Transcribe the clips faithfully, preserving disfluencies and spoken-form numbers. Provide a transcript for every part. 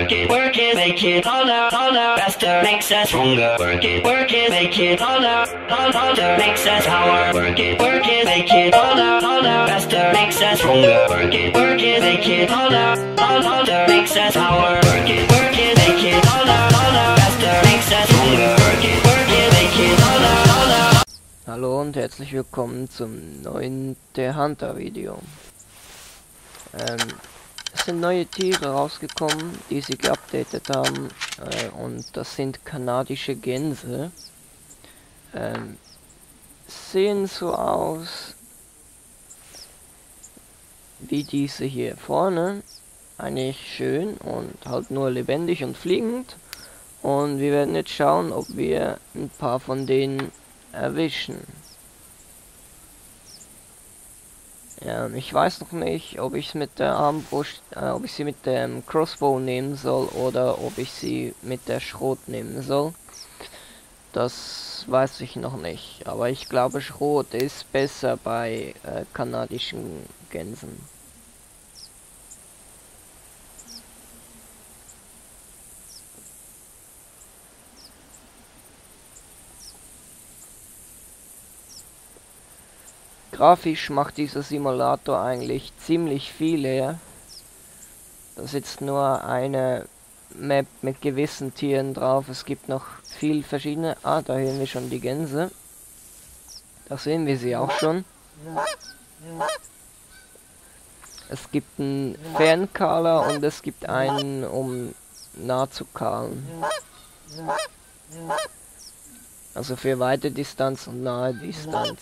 Work it, work it, make it harder, harder, faster, makes us stronger. Work it, work it, make it harder, harder, harder, makes us power. Work it, work it, make it harder, harder, faster, makes us stronger. Work it, work it, make it harder, harder, harder, makes us power. Work it, work it, make it harder, harder, faster, makes us stronger. Work it, work it, make it harder, harder. Hallo und herzlich willkommen zum neuen The Hunter Video. Ähm, es sind neue Tiere rausgekommen, die sie geupdatet haben, äh, und das sind kanadische Gänse. Ähm, sehen so aus wie diese hier vorne, eigentlich schön und halt nur lebendig und fliegend. Und wir werden jetzt schauen, ob wir ein paar von denen erwischen. Ja, ich weiß noch nicht, ob ich es mit der Armbrust, äh, ob ich sie mit dem Crossbow nehmen soll oder ob ich sie mit der Schrot nehmen soll. Das weiß ich noch nicht, aber ich glaube, Schrot ist besser bei äh, kanadischen Gänsen. Grafisch macht dieser Simulator eigentlich ziemlich viel her. Da sitzt nur eine Map mit gewissen Tieren drauf. Es gibt noch viel verschiedene. Ah, da hören wir schon die Gänse. Da sehen wir sie auch schon. Es gibt einen Fernkahler und es gibt einen, um nah zu kahlen. Also für weite Distanz und nahe Distanz.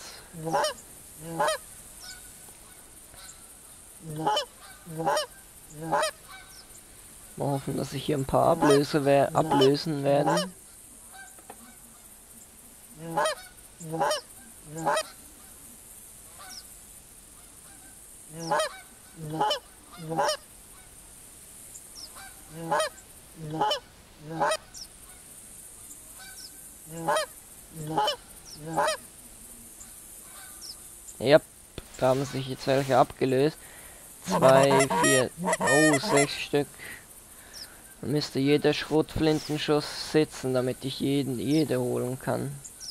Mal hoffen, dass sich hier ein paar Ablöse wer ablösen werden. Ja, da haben sich jetzt welche abgelöst. Zwei, vier, oh, sechs Stück. Da müsste jeder Schrotflintenschuss sitzen, damit ich jeden, jede holen kann.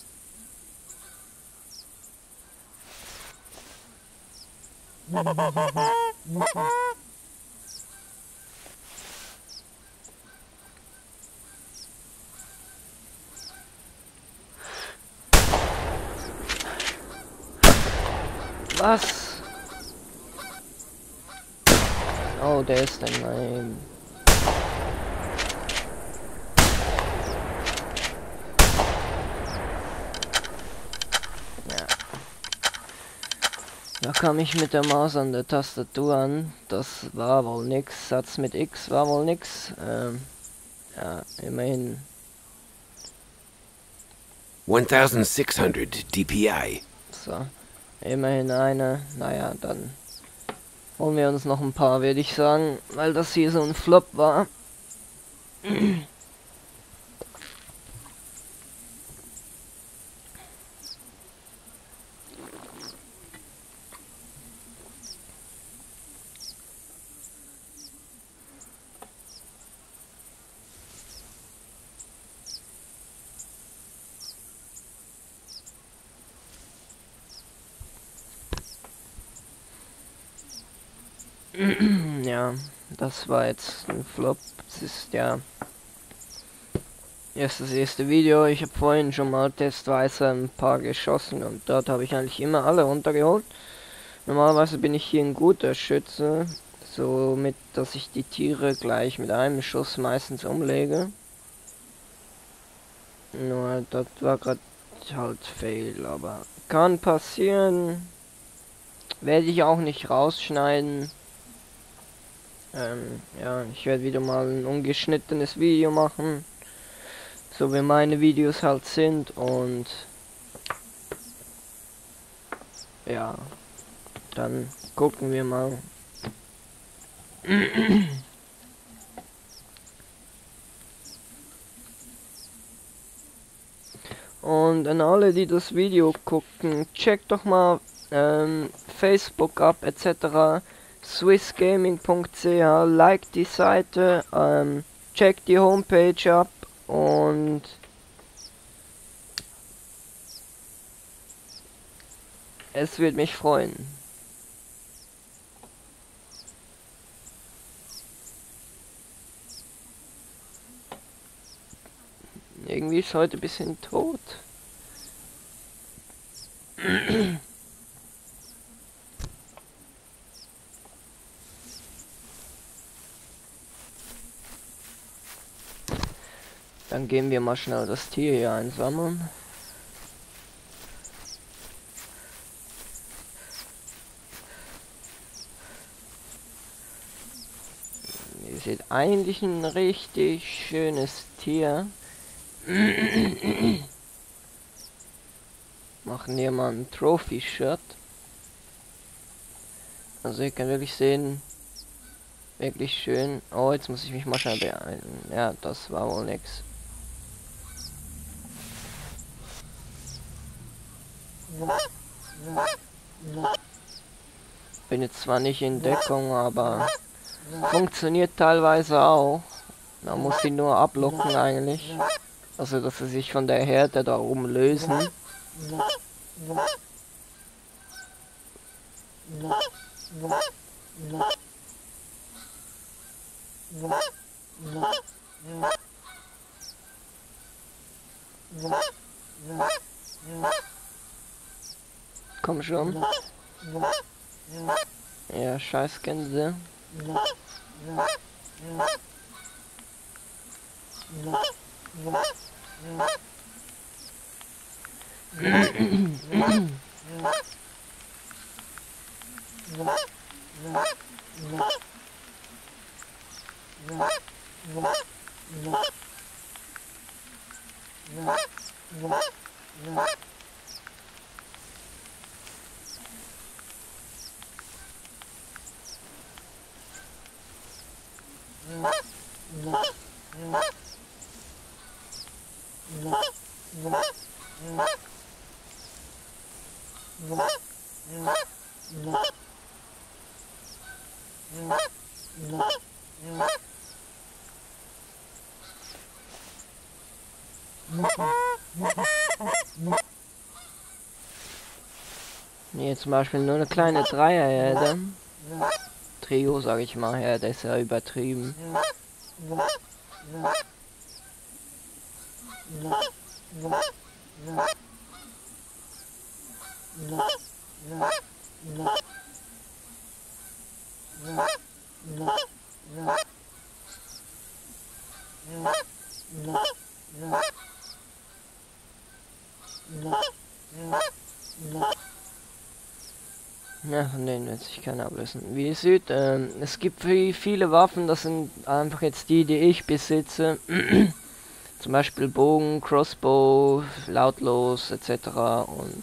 Was? Oh, der ist dann mein. Ja. Da kam ich mit der Maus an der Tastatur an. Das war wohl nix. Satz mit X war wohl nix. Ähm, ja, immerhin. sechzehnhundert D P I. So. Immerhin eine. Naja, dann holen wir uns noch ein paar, würde ich sagen, weil das hier so ein Flop war. Ja, das war jetzt ein Flop. Es ist ja erst das erste Video. Ich habe vorhin schon mal testweise ein paar geschossen und dort habe ich eigentlich immer alle runtergeholt. Normalerweise bin ich hier ein guter Schütze, so mit, dass ich die Tiere gleich mit einem Schuss meistens umlege. Nur das war gerade halt fail, aber kann passieren. Werde ich auch nicht rausschneiden. Ähm, ja, ich werde wieder mal ein ungeschnittenes Video machen, so wie meine Videos halt sind, und ja, dann gucken wir mal. Und an alle, die das Video gucken, checkt doch mal ähm, Facebook ab, et cetera swissgaming punkt c h, like die Seite, ähm, checkt die Homepage ab und es würde mich freuen. Irgendwie ist heute ein bisschen tot. Dann gehen wir mal schnell das Tier hier einsammeln. Ihr seht eigentlich ein richtig schönes Tier. Machen hier mal ein Trophy-Shirt. Also ihr könnt wirklich sehen, wirklich schön. Oh, jetzt muss ich mich mal schnell beeilen. Ja, das war wohl nix. Bin jetzt zwar nicht in Deckung, aber funktioniert teilweise auch. Man muss sie nur ablocken eigentlich. Also dass sie sich von der Herde da oben lösen. Komm schon. Ja, scheiß Gänse. Hier zum Beispiel nur eine kleine Dreierherde. Trio, sag ich mal, ja, das ist ja übertrieben. Ja, von denen wird sich keiner ablösen. Wie ihr seht, ähm, es gibt viele Waffen, das sind einfach jetzt die, die ich besitze. Zum Beispiel Bogen, Crossbow, lautlos et cetera. Und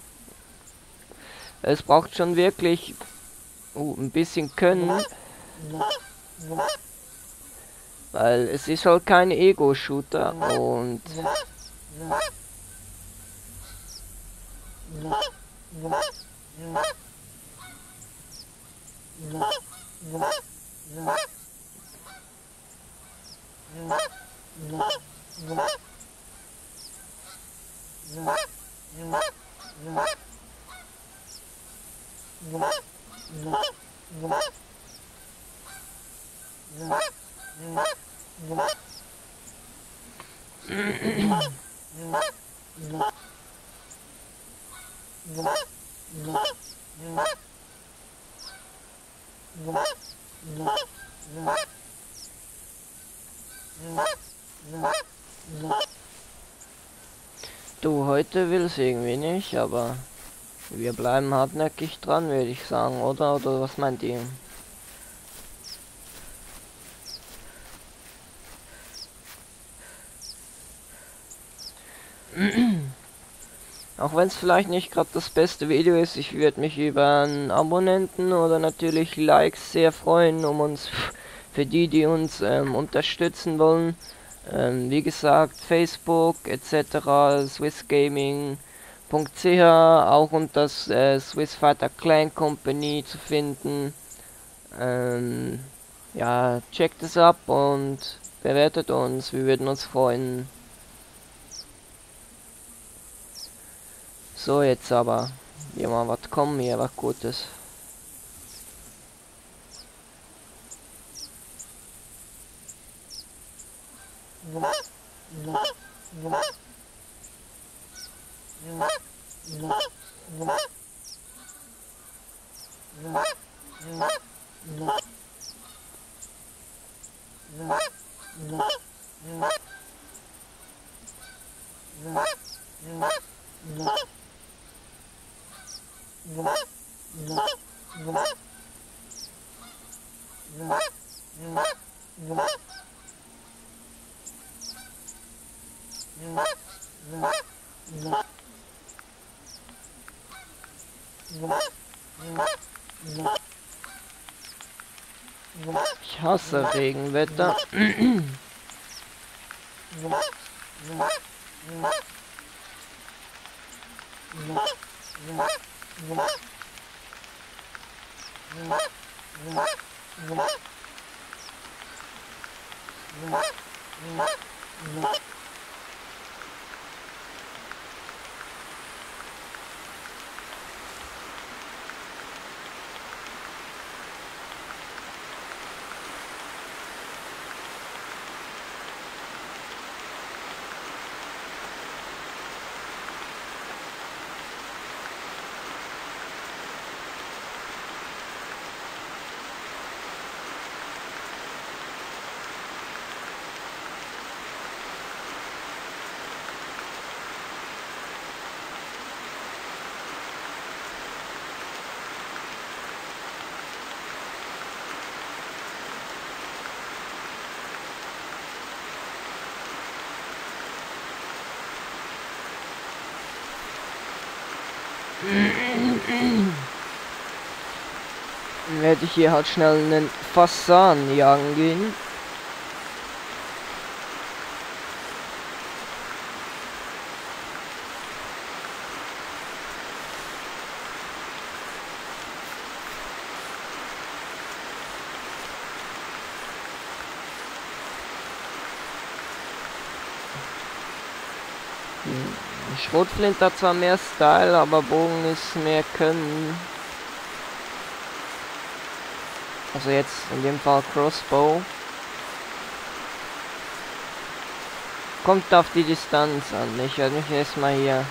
es braucht schon wirklich uh, ein bisschen Können. Weil es ist halt kein Ego-Shooter und du, heute will es irgendwie nicht, aber wir bleiben hartnäckig dran, würde ich sagen, oder? Oder was meint ihr? Auch wenn es vielleicht nicht gerade das beste Video ist, ich würde mich über einen Abonnenten oder natürlich Likes sehr freuen, um uns, für die, die uns ähm, unterstützen wollen. Ähm, wie gesagt, Facebook et cetera, swissgaming punkt c h, auch unter das äh, Swiss Fighter Clan Company zu finden. Ähm, ja, checkt es ab und Bewertet uns, wir würden uns freuen. So, jetzt aber. Ja, mal was kommen hier, was Gutes. Ich hasse Regenwetter. Werde ich hier halt schnell einen Fasan jagen gehen. Schrotflinte hat zwar mehr Style, aber Bogen ist mehr Können. Also jetzt in dem Fall Crossbow. Kommt auf die Distanz an. Ich werde mich erstmal hier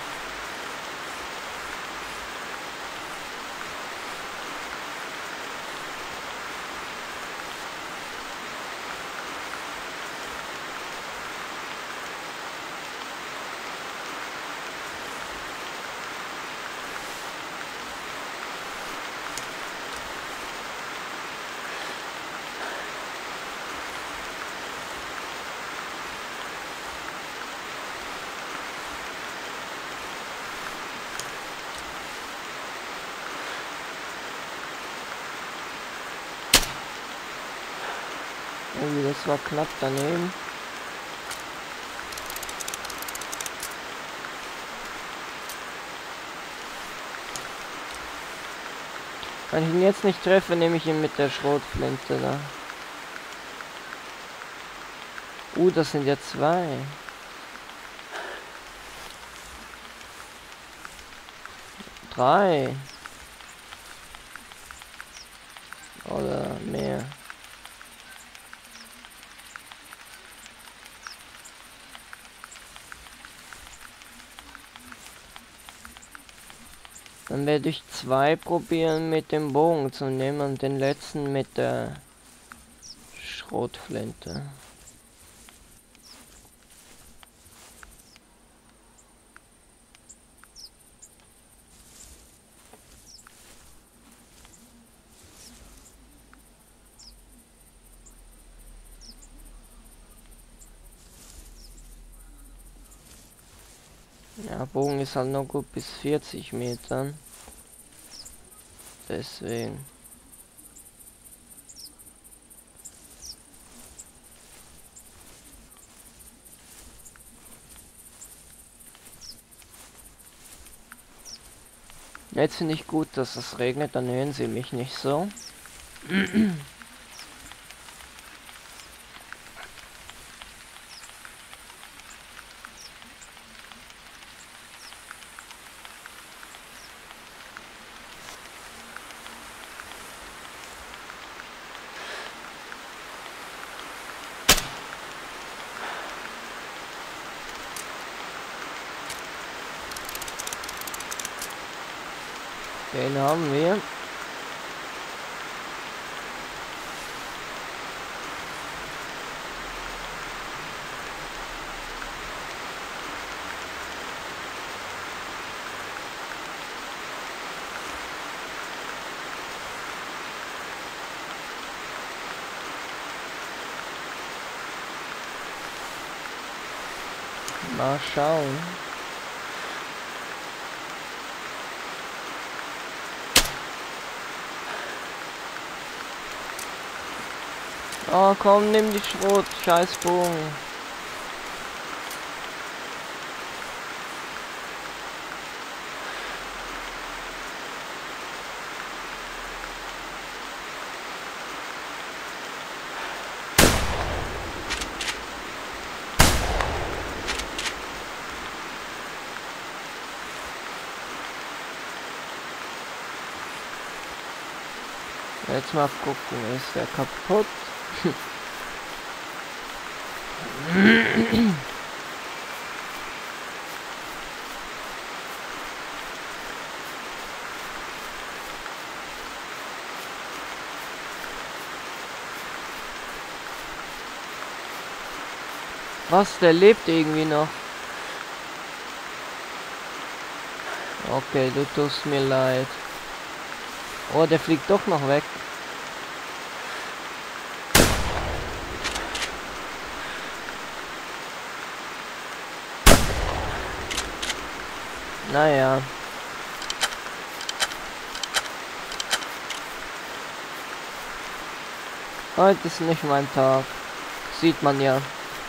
oh, das war knapp daneben. Wenn ich ihn jetzt nicht treffe, nehme ich ihn mit der Schrotflinte da. Uh, das sind ja zwei. Drei. Oder mehr. Dann werde ich zwei probieren mit dem Bogen zu nehmen und den letzten mit der Schrotflinte. Ja, Bogen ist halt noch gut bis vierzig Metern. Deswegen. Jetzt finde ich gut, dass es regnet, dann hören sie mich nicht so. Den haben wir. Mal schauen. Oh komm, nimm die Schrot, scheiß Bogen. Jetzt mal gucken, ist der kaputt? Was, der lebt irgendwie noch. Okay, du tust mir leid. Oh, der fliegt doch noch weg. Naja. Heute ist nicht mein Tag. Sieht man ja.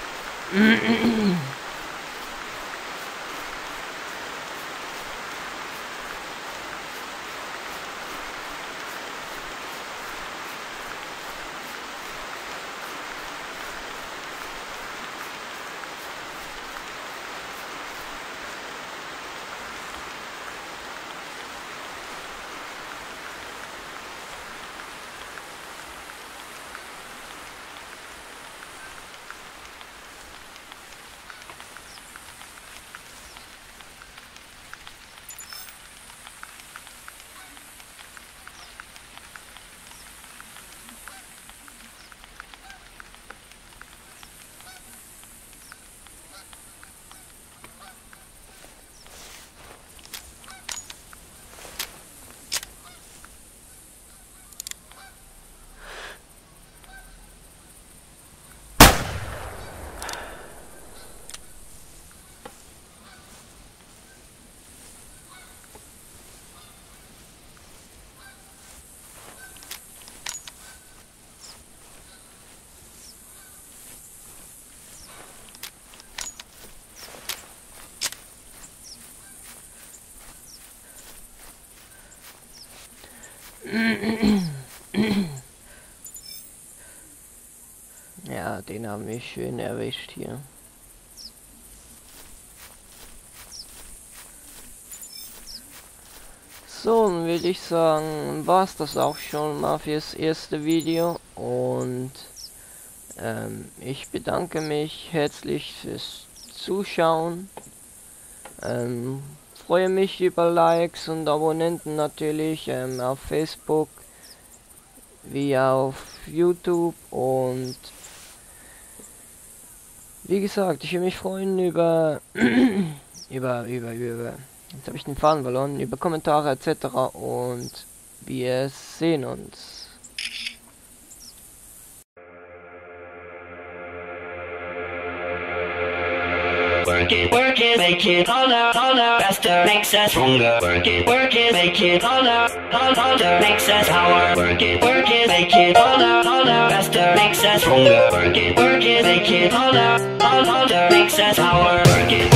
Ja, den haben wir schön erwischt hier. So, dann würde ich sagen, war es das auch schon mal fürs erste Video und ähm, ich bedanke mich herzlich fürs Zuschauen. Ähm, freue mich über Likes und Abonnenten natürlich ähm, auf Facebook wie auf YouTube und wie gesagt, ich würde mich freuen über über über über jetzt habe ich den Faden verloren, über Kommentare et cetera und wir sehen uns. Work it, work it, make it harder, harder, faster, makes us stronger. Work it, work it, make it harder, harder, harder, makes us power. Work it, work it, make it harder, harder, faster, makes us stronger. Work it, work it, make it harder, harder, harder, makes us power. Work it.